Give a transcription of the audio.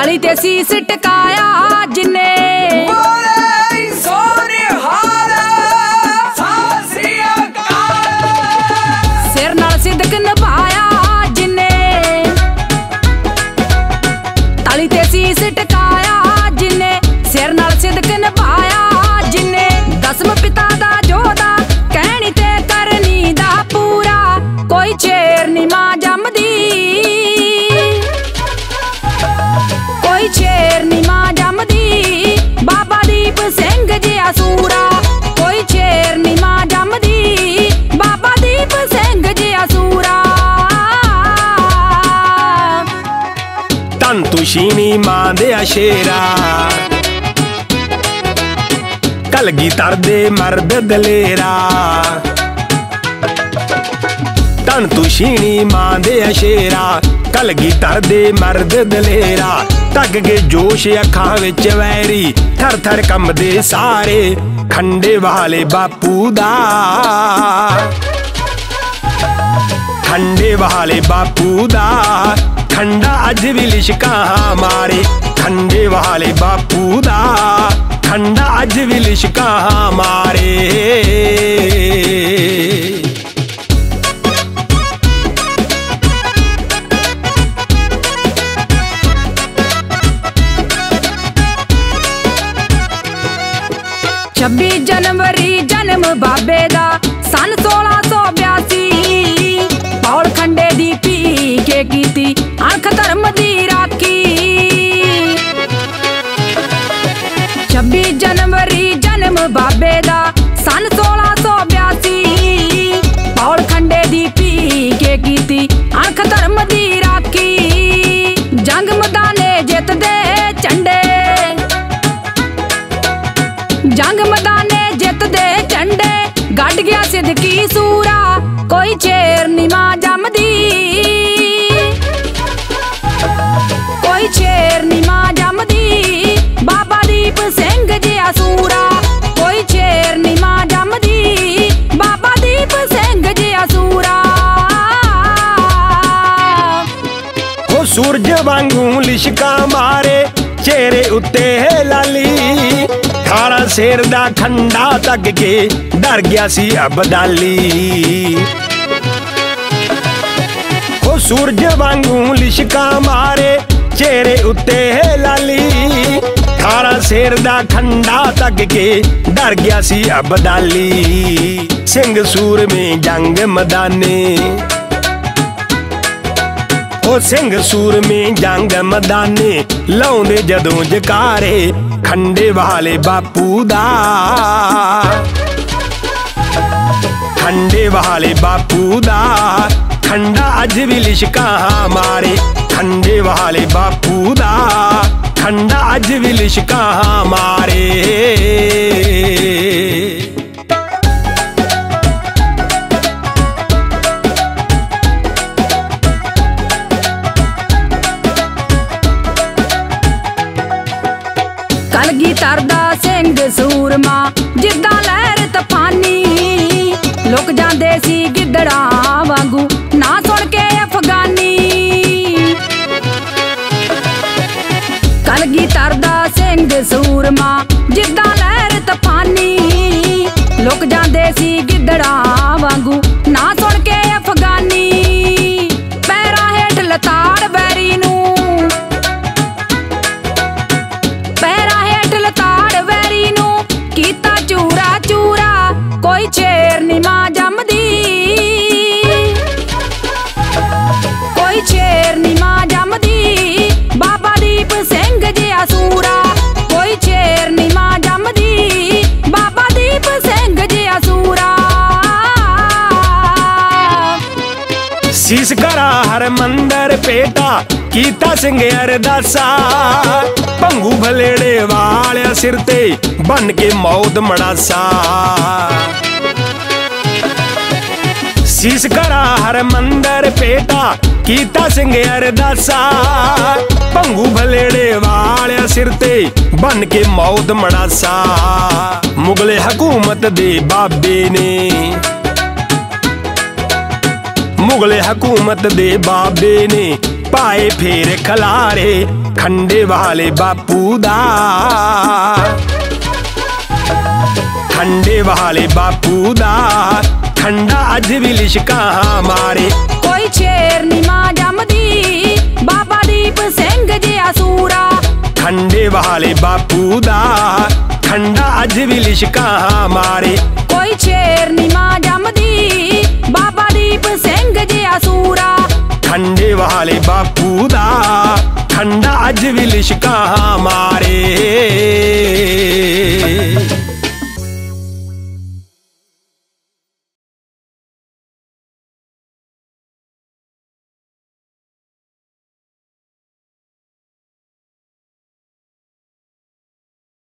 तली ते शीस टकाया जिन्ने सिर नाल सिदक निभाया जिन्ने तली ते शीस टकाया जिन्ने सिर नाल सिदक निभाया जिन्ने दसम पिता दा जोधा कहनी ते करनी दा पूरा कोई चेर नी मां जमदी कोई चेर नी मां जमदी बाबा दीप सिंह जिया सूरा कोई चेर नी मां जमदी बाबा दीप सिंह जिया सूरा तन तुशीनी मां दे शेरा कलगीधर दे मर्द दलेरा तन तुशीनी मां दे शेरा कलगीधर दे मर्द दलेरा तग के जोश अखां विच वैरी थर थर कंबदे सारे खंडे वाले बापू दा खंडे वाले बापू दा खंडा अज भी लिशका मारे खंडे वाले बापू दा खंडा अज भी लिशका मारे छब्बी जनवरी जन्म बाबे दा सन 1682 पौड़ खंडे दी पी के कीती अणख धर्म दी राखी 26 जनवरी जन्म बाबे दा सन 1682 पौड़ खंडे दी पी के कीती अणख धर्म दी राखी जंग मैदाने जित दे झंडे जंग मैदाने जित दे झंडे गढ़ गया सिद्दकी सूरा कोई चेर नी मां जमदी कोई चेर नी मां जमदी बाबा दीप सिंह जिया सूरा कोई चेर नी मां जमदी बाबा दीप सिंह जिया सूरा हो सूरज वांगू लिशका मारे चेहरे उत्ते है लाली खारा शेर दा खंडा तक के डर गया सी अबदाली हो सूरज वांगू लिशका मारे चेहरे उत्ते है लाली खारा शेर दा खंडा तक के डर गया सी अबदाली सिंह सूर में जंग मैदाने ओ सिंह सूर में जंग मैदाने लाउंदे जदों जकारे खंडे वाले बापू दा खंडे वाले बापू दा खंडा अज भी लिशका मारे खंडे वाले बापू दा खंडा अज भी लिशका मारे कलगीधर दा सिंह सूरमा जिद्दां लहर तफानी लुक जांदे सी गिद्दड़ा वांगू ना सुन के अफगानी कलगीधर दा सिंह सूरमा जिद्दां लहर तफानी लुक जांदे सी गिद्दड़ा वांगू ना सुन के अफगानी पैरां हेठ लताड़ बैरी नूं कीता चूरा चूरा कोई चेर नी मां जमदी कोई चेर नी मां जमदी बाबा दीप सिंह जिया सूरा कोई चेर नी मां जमदी बाबा दीप सिंह जिया सूरा शीस करा हर मंदर पेटा कीता सिंह अरदासा भंगू भलेड़े वालिया सिर ते बन के मौत मड़ासा शीस करा हर मंदर पेटा कीता सिंह अरदासा भंगू भलेड़े वालिया सिर ते बन के मौत मड़ासा मुगले हुकूमत दे बाबे ने मुगले हुकूमत दे बाबे ने पाए फेर खलारे खंडे वाले बापू दा। खंडे वाले बापू दा खंडा अज भी लिशका मारे। कोई शेर नी मां जमदी बाबा दीप सिंह जिया सूरा। खंडे वाले बापू दा खंडा अज भी लिशका मारे। कोई शेर नी मां जमदी बाबा दीप सिंह जिया सूरा। खंडे वाले बापू दा खंडा अज भी लिशका मारे।